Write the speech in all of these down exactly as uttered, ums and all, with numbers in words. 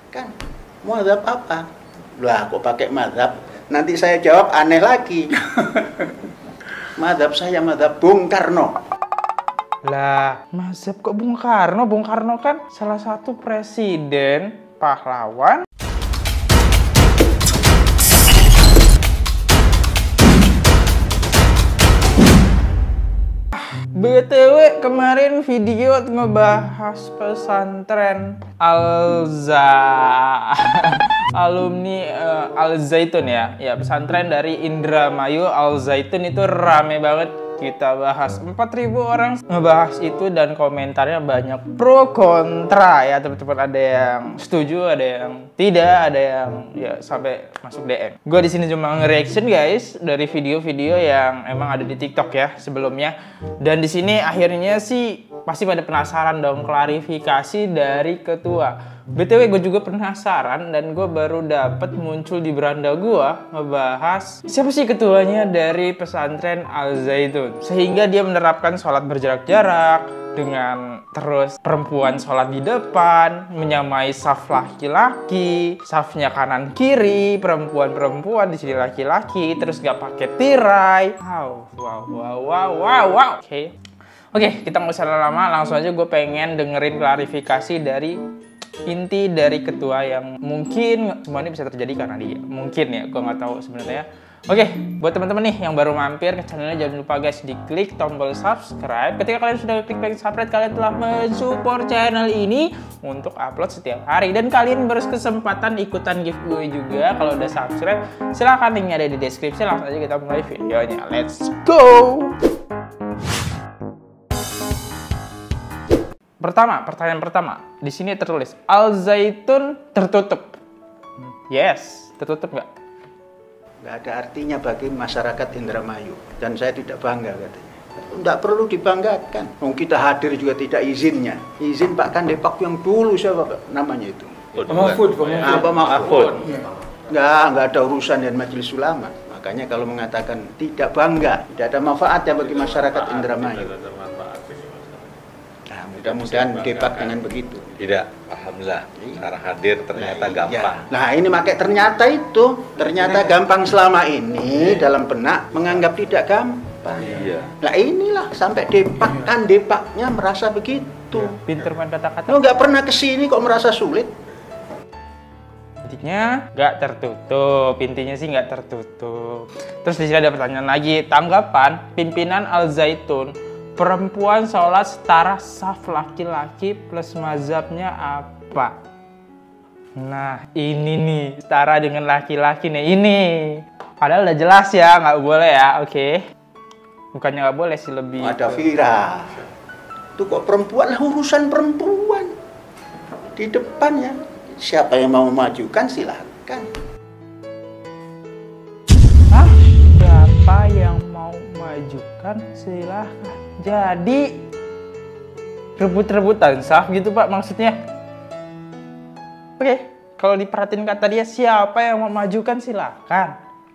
Kan, mazhab apa? Lah, kok pakai mazhab? Nanti saya jawab aneh lagi. Mazhab saya mazhab Bung Karno. Lah, mazhab kok Bung Karno? Bung Karno kan salah satu presiden pahlawan. B T W kemarin video ngebahas pesantren Al-Za alumni uh, Al-Zaitun ya. Ya, pesantren dari Indramayu Al-Zaitun itu rame banget. Kita bahas empat ribu orang ngebahas itu dan komentarnya banyak pro kontra ya teman-teman. Ada yang setuju, ada yang tidak, ada yang ya sampai masuk D M. Gue di sini cuma nge-reaction guys dari video-video yang emang ada di TikTok ya sebelumnya. Dan di sini akhirnya sih pasti pada penasaran dong klarifikasi dari ketua. B T W gue juga penasaran dan gue baru dapet muncul di beranda gue ngebahas siapa sih ketuanya dari pesantren Al-Zaitun, sehingga dia menerapkan sholat berjarak jarak dengan terus perempuan sholat di depan, menyamai saf laki-laki, safnya kanan kiri, perempuan-perempuan di sini laki-laki, terus gak pakai tirai. Wow, wow, wow, wow, wow, wow. Oke, okay. Oke, okay, kita nggak usah lama, langsung aja gue pengen dengerin klarifikasi dari inti dari ketua yang mungkin semua ini bisa terjadi karena dia. Mungkin ya, gue nggak tahu sebenarnya. Oke, buat teman-teman nih yang baru mampir ke channelnya, jangan lupa guys diklik tombol subscribe. Ketika kalian sudah klik tombol subscribe, kalian telah mensupport channel ini untuk upload setiap hari. Dan kalian berkesempatan ikutan giveaway juga kalau udah subscribe. Silahkan linknya ada di deskripsi. Langsung aja kita mulai videonya. Let's go! Pertama, pertanyaan pertama. Di sini tertulis Al-Zaitun tertutup. Yes, tertutup nggak? Nggak ada artinya bagi masyarakat Indramayu. Dan saya tidak bangga katanya. Nggak perlu dibanggakan. Oh, kita hadir juga tidak izinnya. Izin Pak Kandepak yang dulu siapa Pak? Namanya itu. Pak Mahfud. Apa Mahfud? Nggak, nggak ada urusan dengan Majelis Ulama. Makanya kalau mengatakan tidak bangga, tidak ada manfaatnya bagi masyarakat Indramayu. Mudah-mudahan debat dengan begitu. Tidak, alhamdulillah. Sekarang hadir ternyata nah, gampang. Ya. Nah ini pakai ternyata itu, ternyata gampang selama ini dalam benak menganggap tidak gampang. Iya. Nah inilah sampai depak kan depaknya merasa begitu. Pinter main kata-kata. Lo nggak pernah kesini kok merasa sulit? Intinya nggak tertutup, intinya sih nggak tertutup. Terus di sini ada pertanyaan lagi, tanggapan pimpinan Al-Zaitun. Perempuan sholat setara saf laki-laki plus mazhabnya apa? Nah ini nih, setara dengan laki-laki nih, ini. Padahal udah jelas ya, nggak boleh ya, oke. Okay. Bukannya nggak boleh sih, lebih... Ada Vira. Itu kok perempuan, lah urusan perempuan. Di depan ya, siapa yang mau memajukan silahkan. Hah? Siapa yang mau majukan silahkan. Jadi rebut-rebutan saf gitu Pak maksudnya. Oke, kalau diperhatiin kata dia siapa yang mau majukan silakan.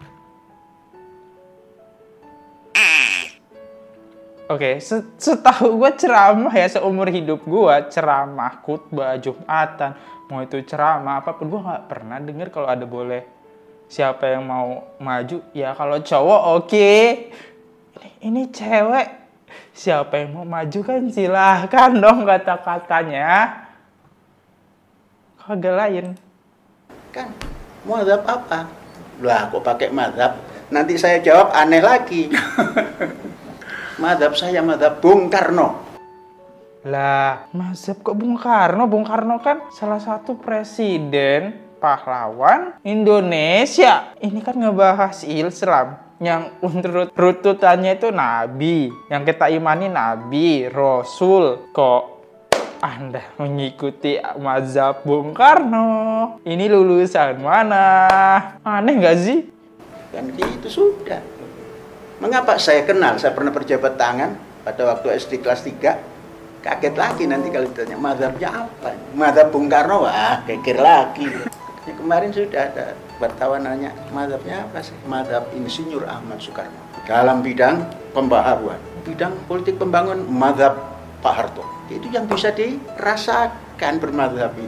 Oke, setahu gue ceramah ya seumur hidup gue, ceramah, khutbah, jumatan, mau itu ceramah apapun, gue nggak pernah dengar kalau ada boleh siapa yang mau maju. Ya kalau cowok oke, okay. ini, ini cewek. Siapa yang mau maju kan silahkan dong kata-katanya. Kagak lain. Kan, mazhab apa? Lah, kok pakai mazhab? Nanti saya jawab aneh lagi. Mazhab saya mazhab Bung Karno. Lah, mazhab kok Bung Karno? Bung Karno kan salah satu presiden pahlawan Indonesia. Ini kan ngebahas Islam. Yang menurut rututannya itu Nabi, yang kita imani Nabi, Rasul. Kok Anda mengikuti mazhab Bung Karno? Ini lulusan mana? Aneh nggak sih? Kan gitu sudah. Mengapa saya kenal? Saya pernah berjabat tangan pada waktu S D kelas tiga. Kaget lagi nanti kalau ditanya mazhabnya apa? Mazhab Bung Karno, wah kekir lagi. Ya, kemarin sudah ada wartawan nanya, mazhabnya apa sih? Mazhab Insinyur Ahmad Soekarno. Dalam bidang pembaharuan, bidang politik pembangunan, mazhab Pak Harto. Itu yang bisa dirasakan bermazhab itu.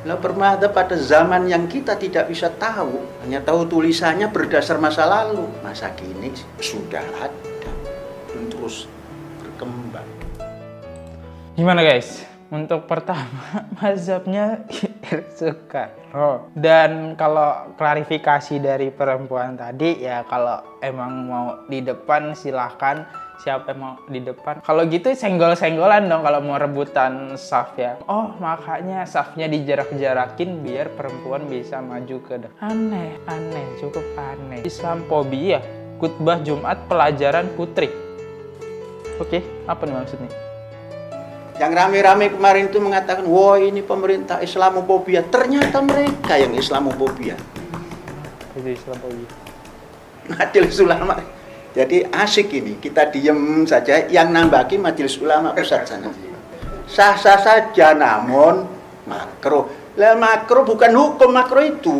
Lah bermadhab pada zaman yang kita tidak bisa tahu, hanya tahu tulisannya berdasar masa lalu. Masa kini sudah ada dan terus berkembang. Gimana guys? Untuk pertama, mazhabnya Soekarno. Dan kalau klarifikasi dari perempuan tadi, ya kalau emang mau di depan silahkan, siapa yang mau di depan. Kalau gitu senggol-senggolan dong kalau mau rebutan saf ya. Oh makanya safnya dijarak-jarakin biar perempuan bisa maju ke depan. Aneh, aneh, cukup aneh. Islamophobia, khutbah Jumat pelajaran putri. Oke, apa nih maksudnya? Yang rame-rame kemarin itu mengatakan, wah ini pemerintah Islamophobia. Ternyata mereka yang Islamophobia. Itu Islamophobia. Majelis Ulama. Jadi asik ini, kita diem saja. Yang nambaki Majelis Ulama pusat sana. Sah-sah saja, namun makro. Lah makro bukan hukum, makro itu.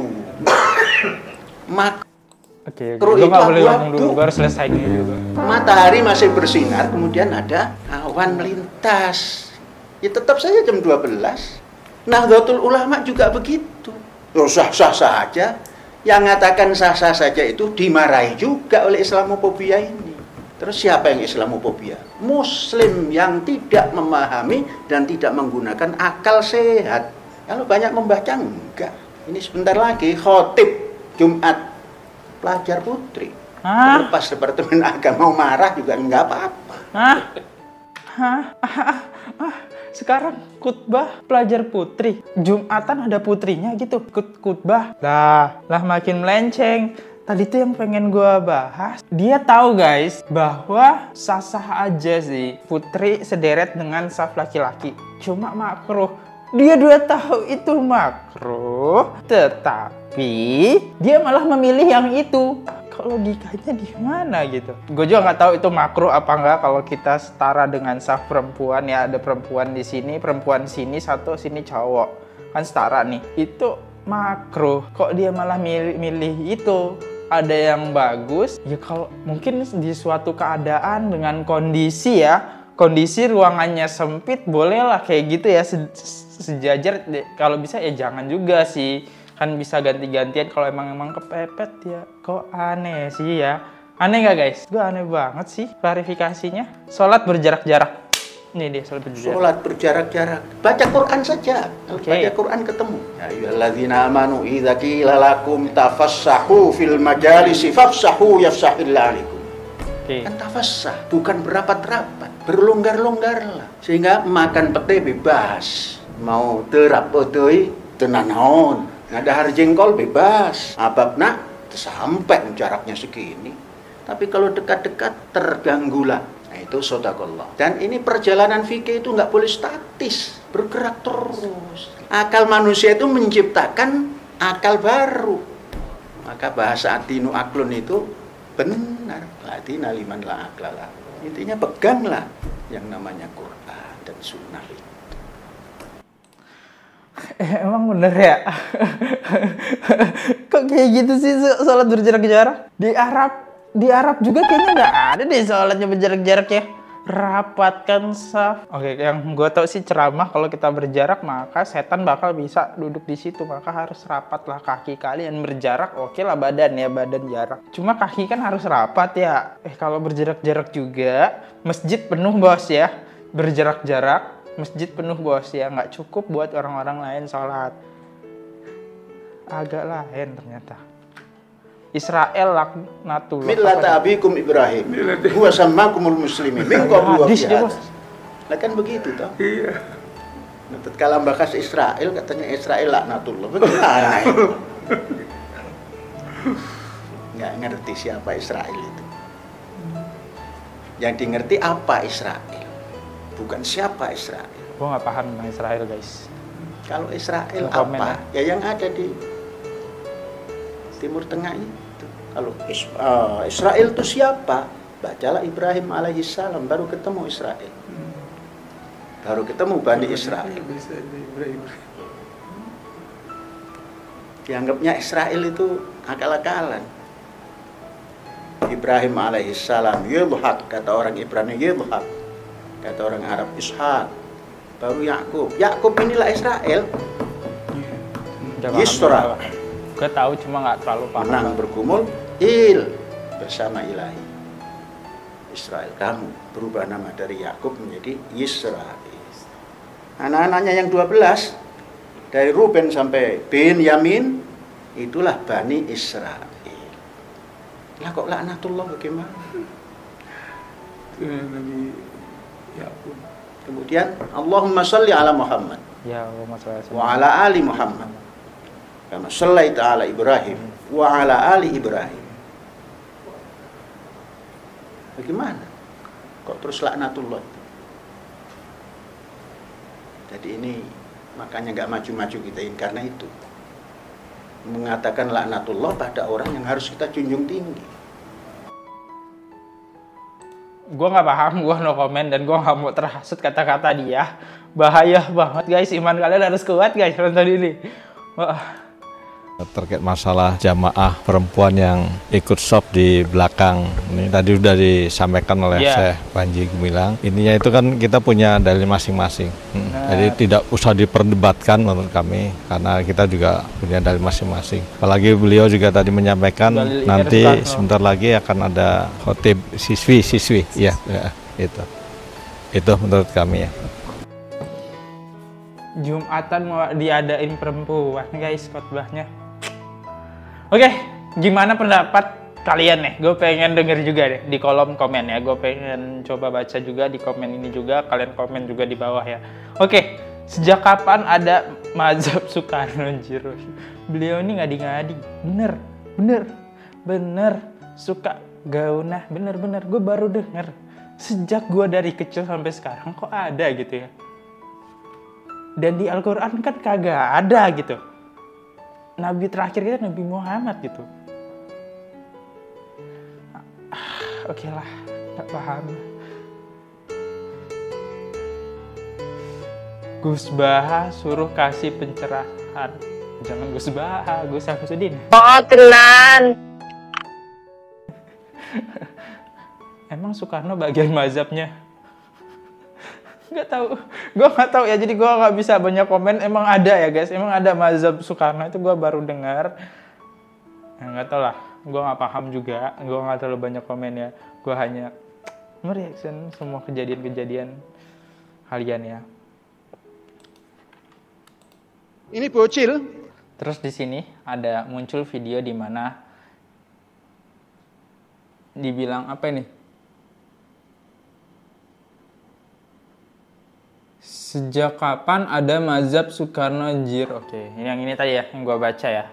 Makro. Oke, gue nggak boleh ngomong dulu, gue harus selesai dulu. Matahari masih bersinar, kemudian ada awan melintas. Ya tetap saja jam dua belas. Nahdlatul Ulama juga begitu. Oh, sah-sah saja. Yang mengatakan sah-sah saja itu dimarahi juga oleh Islamophobia ini. Terus siapa yang Islamophobia? Muslim yang tidak memahami dan tidak menggunakan akal sehat. Kalau banyak membaca, enggak. Ini sebentar lagi khotib Jumat pelajar putri. Hah? Lepas Departemen Agama mau marah juga enggak apa-apa. Hah? Hah? Ah, ah, ah. Sekarang khutbah pelajar putri. Jumatan ada putrinya gitu. Kut khutbah. Lah, lah makin melenceng. Tadi tuh yang pengen gua bahas. Dia tahu guys bahwa sah-sah aja sih putri sederet dengan saf laki-laki. Cuma makruh. Dia dua tahu itu makruh, tetapi dia malah memilih yang itu. Kalau logikanya di mana gitu? Gue juga nggak tahu itu makruh apa enggak kalau kita setara dengan saf perempuan ya, ada perempuan di sini, perempuan sini satu, sini cowok kan setara nih. Itu makruh. Kok dia malah milih, milih itu? Ada yang bagus ya kalau mungkin di suatu keadaan dengan kondisi ya. Kondisi ruangannya sempit, bolehlah kayak gitu ya, se sejajar. Kalau bisa ya jangan juga sih, kan bisa ganti-gantian kalau emang emang kepepet ya. Kok aneh sih ya? Aneh nggak guys? Gue aneh banget sih klarifikasinya. Sholat berjarak-jarak. Ini dia sholat berjarak. Sholat berjarak-jarak. Baca Quran saja. Okay. Baca Quran ketemu. Ya ayyuhalladzina amanu idza qila lakum tafassahu fil majalisi fafsahu yafsahillahu alaikum. Okay. Kan tafassah, bukan berapat-rapat, berlonggar-longgarlah. Sehingga makan pete bebas. Mau terap otoi tenanaon. Ngadahar jengkol bebas. Ababna sampai jaraknya segini. Tapi kalau dekat-dekat terganggulah. Nah itu sodakallah. Dan ini perjalanan fikih itu nggak boleh statis, bergerak terus. Akal manusia itu menciptakan akal baru. Maka bahasa adinu aklun itu benar. Ladina liman la aklala. Intinya peganglah yang namanya Quran dan Sunnah itu. Eh, emang bener ya? Kok kayak gitu sih sholat berjarak-jarak? Di Arab, di Arab juga kayaknya nggak ada deh sholatnya berjarak-jarak ya. Rapatkan saf. Oke, yang gue tau sih ceramah kalau kita berjarak maka setan bakal bisa duduk di situ. Maka harus rapatlah kaki kalian berjarak. Oke lah badan ya, badan jarak. Cuma kaki kan harus rapat ya. Eh kalau berjarak-jarak juga masjid penuh bos ya. Berjarak-jarak masjid penuh bos ya. Nggak cukup buat orang-orang lain sholat. Agak lain ternyata. Israel laknatullah. Millata abikum Ibrahim. Huwa sammakumul muslimin. Min qablu wa fi hadha. Lah kan begitu toh? Iya. Nutut kalam bakas Israel katanya Israel laknatullah. Bagaimana? Nggak ngerti siapa Israel itu. Yang dimengerti apa Israel? Bukan siapa Israel. Gue nggak paham tentang Israel guys. Kalau Israel Nggak apa? Ya yang ada di Timur Tengah itu. Kalau uh, Israel itu siapa? Bacalah Ibrahim alaihissalam, baru ketemu Israel. Baru ketemu Bani Israel. Dianggapnya Israel itu akal-akalan. Ibrahim alaihissalam, Yilhaq, kata orang Ibrani Yilhaq, kata orang Arab Ishaq. Baru Yakub. Yakub inilah Israel. Yisra. Gue tahu cuma nggak terlalu paham. Menang bergumul, il bersama ilahi. Israel, kamu berubah nama dari Yakub menjadi Yisrael. Anak-anaknya yang dua belas dari Ruben sampai Bin Yamin itulah Bani Israel. Lah kok laknatullah bagaimana? Nabi Yakub. Kemudian Allahumma sholli ala Muhammad. Ya, Allahumma sholli ala wa ala ali Muhammad. Kama shallaita ala Ibrahim wa ala ali Ibrahim. Bagaimana? Kok terus laknatullah? Jadi ini makanya nggak maju-maju kita ini karena itu. Mengatakan laknatullah pada orang yang harus kita junjung tinggi. Gue nggak paham, gue no comment, dan gue nggak mau terhasut kata-kata dia. Bahaya banget guys, iman kalian harus kuat guys nonton ini. Wah. Terkait masalah jamaah perempuan yang ikut shop di belakang, ini tadi sudah disampaikan oleh yeah. Syekh Panji Gumilang. Ininya itu kan kita punya dalil masing-masing, hmm. nah. Jadi tidak usah diperdebatkan menurut kami, karena kita juga punya dalil masing-masing. Apalagi beliau juga tadi menyampaikan dalil nanti sebentar lagi akan ada khotib siswi-siswi, ya, ya itu, itu menurut kami ya. Jumatan mau diadain perempuan guys khotbahnya. Oke, gimana pendapat kalian nih? Gue pengen denger juga deh di kolom komen ya. Gue pengen coba baca juga di komen ini juga. Kalian komen juga di bawah ya. Oke, sejak kapan ada mazhab Soekarno Jiro? Beliau ini ngadi-ngadi. Bener, bener, bener. Suka gaunah, bener-bener. Gue baru denger. Sejak gue dari kecil sampai sekarang kok ada gitu ya. Dan di Al-Quran kan kagak ada gitu. Nabi terakhir kita Nabi Muhammad gitu. Ah, Oke lah, gak paham. Gus Baha suruh kasih pencerahan. Jangan Gus Baha, Gus Samsudin. Oh, tenan. Emang Soekarno bagian mazhabnya? Nggak tahu, gue nggak tahu ya, jadi gue nggak bisa banyak komen. Emang ada ya guys, emang ada mazhab Soekarno, itu gue baru dengar. Ya, nggak tahu lah, gue nggak paham juga, gue nggak terlalu banyak komen ya. Gue hanya mereaction semua kejadian-kejadian kalian ya. Ini bocil. Terus di sini ada muncul video di mana dibilang apa ini? Sejak kapan ada mazhab Soekarno Jiro? Oke, yang ini tadi ya, yang gua baca ya.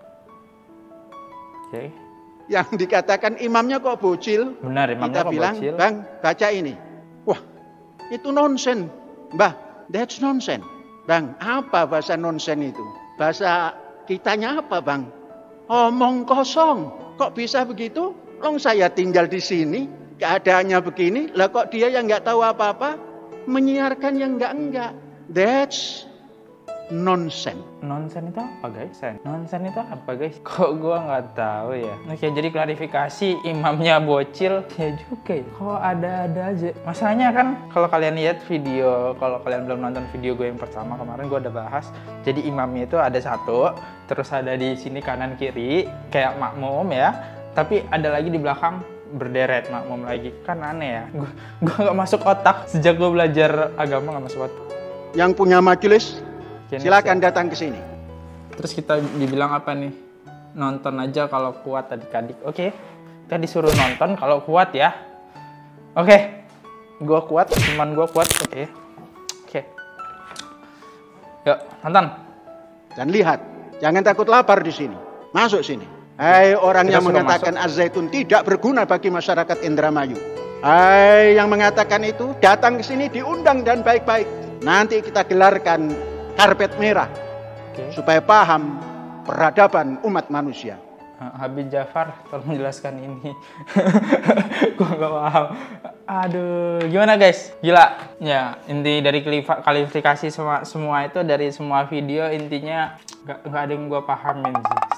Oke. Yang dikatakan imamnya kok bocil. Benar, imamnya kita kok bilang, bocil. Bang, baca ini. Wah, itu nonsen. Mbah, that's nonsen. Bang, apa bahasa nonsen itu? Bahasa kitanya apa, Bang? Omong kosong. Kok bisa begitu? Long saya tinggal di sini, keadaannya begini, lah kok dia yang nggak tahu apa-apa? Menyiarkan yang enggak-enggak. That's nonsense. Nonsen itu apa guys? Nonsen itu apa guys? Kok gua nggak tahu ya. Oke, jadi klarifikasi imamnya bocil ya juga ya. Kok ada-ada aja. Masalahnya kan kalau kalian lihat video, kalau kalian belum nonton video gue yang pertama kemarin, gue udah bahas. Jadi imamnya itu ada satu, terus ada di sini kanan kiri kayak makmum ya. Tapi ada lagi di belakang berderet makmum lagi. Kan aneh ya, gue gue nggak masuk otak sejak gue belajar agama, nggak masuk otak. Yang punya majelis Genesis, silakan ya. datang ke sini. Terus kita dibilang apa nih, nonton aja kalau kuat adik-adik. Oke, kita disuruh nonton kalau kuat ya. Oke, gue kuat, teman gue kuat. Oke, oke, yuk nonton. Dan lihat, jangan takut lapar di sini. Masuk sini. Hai orang Kita yang mengatakan Az-Zaitun tidak berguna bagi masyarakat Indramayu. Hai yang mengatakan itu, datang ke sini diundang dan baik-baik. Nanti kita gelarkan karpet merah. Okay. Supaya paham peradaban umat manusia. Habib Jafar, tolong jelaskan ini. Gua nggak paham. Aduh, gimana guys? Gila. Ya, inti dari kualifikasi semua semua itu, dari semua video intinya nggak nggak ada yang gua pahamin sih.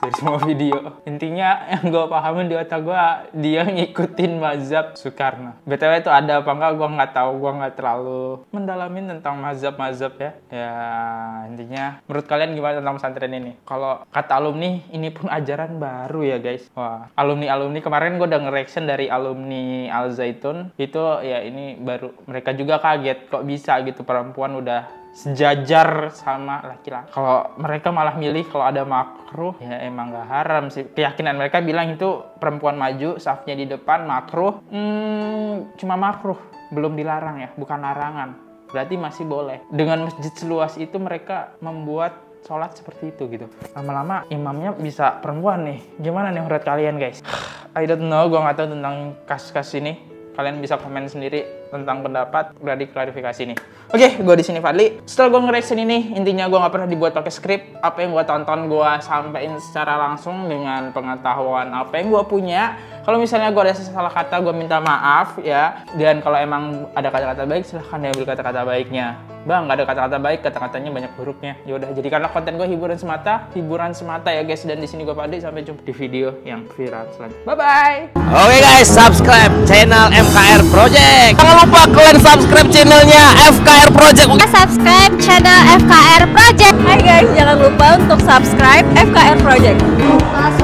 dari semua video. Intinya yang gue pahamin di otak gue, dia ngikutin mazhab Soekarno. B T W itu ada apa enggak gue nggak tahu, gue nggak terlalu mendalamin tentang mazhab-mazhab ya. Ya intinya, menurut kalian gimana tentang pesantren ini? Kalau kata alumni, ini pun ajaran baru ya guys. Wah, alumni-alumni kemarin gue udah nge-reaction dari alumni Al Zaitun, itu ya ini baru, mereka juga kaget kok bisa gitu perempuan udah sejajar sama laki-laki. Kalau mereka malah milih kalau ada makruh, ya emang gak haram sih. Keyakinan mereka bilang itu perempuan maju, safnya di depan, makruh. Hmm, cuma makruh, belum dilarang ya, bukan larangan. Berarti masih boleh. Dengan masjid seluas itu mereka membuat sholat seperti itu gitu. Lama-lama imamnya bisa perempuan nih. Gimana nih menurut kalian guys? I don't know, gue gak tahu tentang kasus-kasus ini. Kalian bisa komen sendiri tentang pendapat, udah diklarifikasi nih. Oke, gue di sini Fadli. Setelah gue nge-reaction ini, intinya gue nggak pernah dibuat pakai skrip. Apa yang gue tonton gue sampein secara langsung dengan pengetahuan apa yang gue punya. Kalau misalnya gue ada salah kata, gue minta maaf ya. Dan kalau emang ada kata-kata baik, silahkan diambil kata-kata baiknya. Bang, nggak ada kata-kata baik, kata-katanya banyak buruknya. Ya udah, jadikanlah konten gue hiburan semata, hiburan semata ya guys. Dan di sini gue Fadli, sampai jumpa di video yang viral selanjutnya. Bye bye. Oke guys, subscribe channel F K R Project. Jangan lupa kalian subscribe channelnya F K R Project. Subscribe channel F K R Project. Hai guys, jangan lupa untuk subscribe F K R Project.